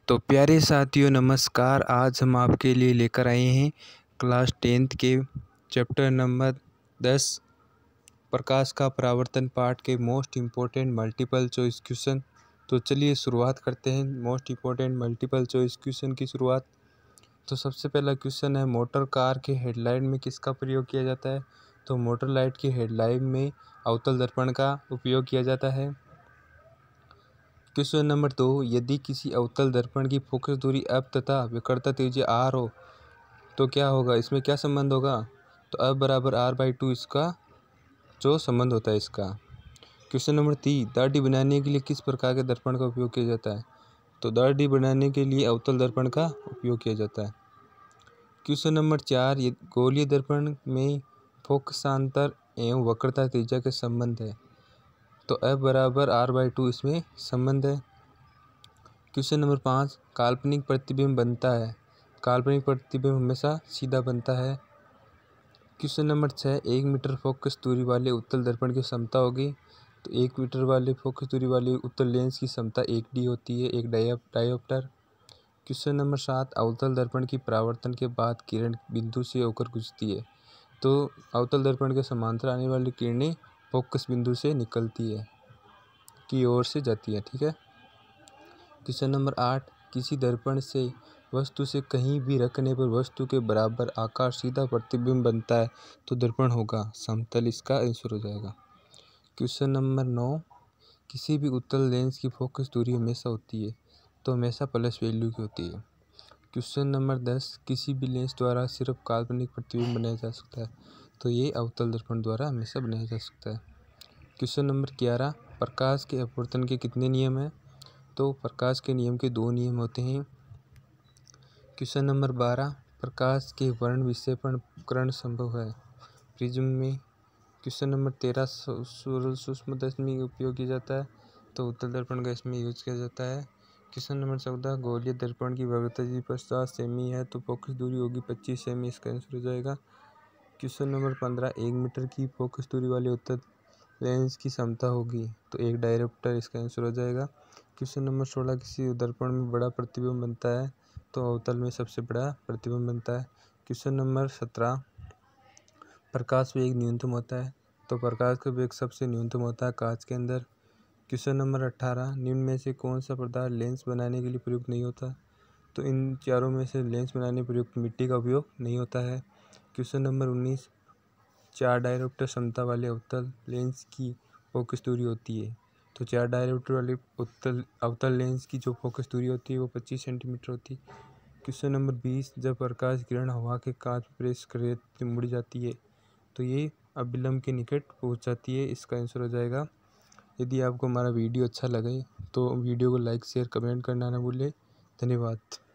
तो प्यारे साथियों नमस्कार। आज हम आपके लिए लेकर आए हैं क्लास 10th के चैप्टर नंबर 10 प्रकाश का परावर्तन पाठ के most important multiple choice question. तो चलिए शुरुआत करते हैं most important multiple choice question की शुरुआत। तो सबसे पहला क्वेश्चन है, मोटर कार के हेडलाइट में किसका प्रयोग किया जाता है? तो मोटर लाइट की हेडलाइट में अवतल दर्पण का उपयोग किया जाता है। क्वेश्चन नंबर 2, यदि किसी अवतल दर्पण की फोकस दूरी अब तथा विकर्णता त्रिज्या आर हो तो क्या होगा? इसमें क्या संबंध होगा? तो अब बराबर r/2 इसका जो संबंध होता है इसका। क्वेश्चन नंबर 3, दाढ़ी बनाने के लिए किस प्रकार के दर्पण का उपयोग किया जाता है? तो दाढ़ी बनाने के लिए अवतल दर्पण का उपयोग किया जाता है। क्वेश्चन नंबर 4, गोलीय दर्पण में फोकसांतर एवं वक्रता त्रिज्या के संबंध है। तो f बराबर r/2 इसमें संबंध है। क्वेश्चन नंबर 5, काल्पनिक प्रतिबिंब बनता है। काल्पनिक प्रतिबिंब हमेशा सीधा बनता है। क्वेश्चन नंबर 6, 1 मीटर फोकस दूरी वाले उत्तल दर्पण की क्षमता होगी। तो 1 मीटर वाले फोकस दूरी वाले उत्तल लेंस की क्षमता 1d होती है, एक डायोप्टर। क्वेश्चन नंबर 7, अवतल दर्पण की परावर्तन के बाद किरण बिंदु से होकर गुजरती है। तो अवतल दर्पण के समांतर आने वाली किरणें फोकस बिंदु से निकलती है की ओर से जाती है। ठीक है। क्वेश्चन नंबर 8, किसी दर्पण से वस्तु से कहीं भी रखने पर वस्तु के बराबर आकार सीधा प्रतिबिंब बनता है तो दर्पण होगा समतल, इसका आंसर हो जाएगा। क्वेश्चन नंबर 9, किसी भी उत्तल लेंस की फोकस दूरी हमेशा होती है तो हमेशा प्लस वैल्यू की होती है। क्वेश्चन नंबर 10, किसी भी लेंस द्वारा सिर्फ काल्पनिक प्रतिबिंब बनाया जा सकता है तो ये अवतल दर्पण द्वारा हमेशा बनाया जा सकता है। क्वेश्चन नंबर 11, प्रकाश के अपवर्तन के कितने नियम हैं? तो प्रकाश के नियम के 2 नियम होते हैं। क्वेश्चन नंबर 12, प्रकाश के वर्ण विक्षेपण उपकरण संभव है प्रिज्म में। क्वेश्चन नंबर 13, सूक्ष्मदर्शी का उपयोग किया जाता है तो उत्तल दर्पण का इसमें यूज किया जाता है। क्वेश्चन नंबर 14, गोलीय दर्पण की वक्रता यदि 50 सेमी है तो फोकस दूरी होगी 25 सेमी, इसका आंसर हो जाएगा। क्वेश्चन नंबर 15, 1 मीटर की फोकस दूरी वाले उत्तल लेंस की क्षमता होगी तो एक डायोप्टर, इसका आंसर हो जाएगा। क्वेश्चन नंबर 16, किसी दर्पण में बड़ा प्रतिबिंब बनता है तो अवतल में सबसे बड़ा प्रतिबिंब बनता है। क्वेश्चन नंबर 17, प्रकाश वेग न्यूनतम होता है तो प्रकाश का वेग सबसे न्यूनतम होता है कांच के अंदर। क्वेश्चन नंबर 18, निम्न में से कौन सा पदार्थ लेंस बनाने के लिए प्रयुक्त नहीं होता? तो इन चारों में से लेंस बनाने प्रयुक्त मिट्टी का उपयोग नहीं होता है। क्वेश्चन नंबर 19, 4 डायोप्टर क्षमता वाले अवतल लेंस की फोकस दूरी होती है तो 4 डायोप्टर वाले अवतल लेंस की जो फोकस दूरी होती है वो 25 सेंटीमीटर होती है। क्वेश्चन नंबर 20, जब प्रकाश किरण हवा के कांच पर प्रेस करे तो मुड़ जाती है तो ये अभिलंब के निकट पहुंच जाती है, इसका आंसर हो जाएगा। यदि आपको हमारा वीडियो अच्छा लगे तो वीडियो को लाइक शेयर कमेंट करना ना भूलें। धन्यवाद।